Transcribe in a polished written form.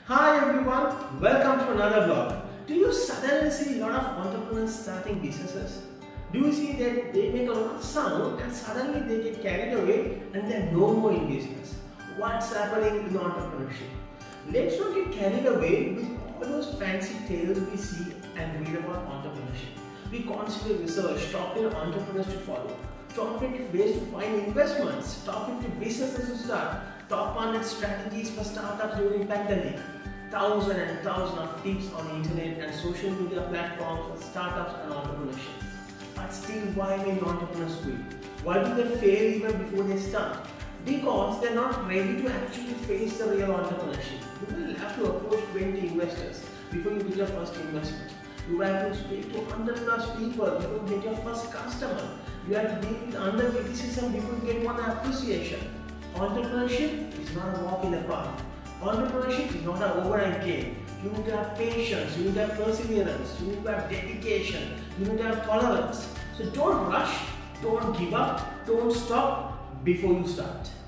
Hi everyone, welcome to another vlog. Do you suddenly see a lot of entrepreneurs starting businesses? Do you see that they make a lot of sound and suddenly they get carried away and they're no more in business? What's happening in entrepreneurship? Let's not get carried away with all those fancy tales we see and read about entrepreneurship. We constantly research top 10 entrepreneurs to follow, top 20 ways to find investments, top 50 businesses to start, top 100 strategies for startups during pandemic, thousands and thousands of tips on the internet and social media platforms for startups and entrepreneurship. But still, why many entrepreneurs quit? Why do they fail even before they start? Because they're not ready to actually face the real entrepreneurship. You will have to approach 20 investors before you get your first investment. You have to speak to 100 plus people before you get your first customer. You have to deal with under criticism before you get one appreciation. Entrepreneurship is not a walk in the park. Entrepreneurship is not an overnight game. You need to have patience, you need to have perseverance, you need to have dedication, you need to have tolerance. So don't rush, don't give up, don't stop before you start.